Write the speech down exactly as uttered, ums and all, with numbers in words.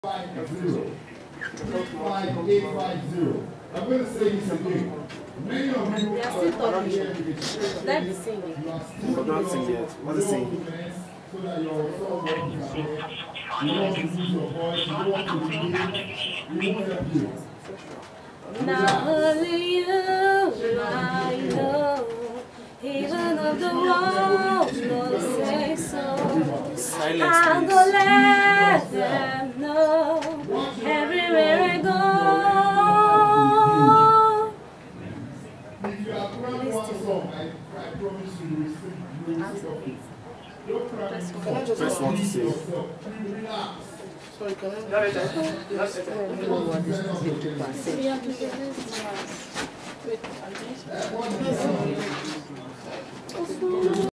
five zero. five eight five zero. I'm going to say this again. Many of you are still talking. here with That is singing. You are still not singing yet. What is singing? So that your song will be there. You want to use your voice. You want to lead. We won't help you. Now only you, I know. Even if the world don't say so, I'm gonna let them know everywhere I go. If you have one song, I, I promise you will sing. You will sing. Don't try to press one to say. Relax. Sorry, can I? No, no, no.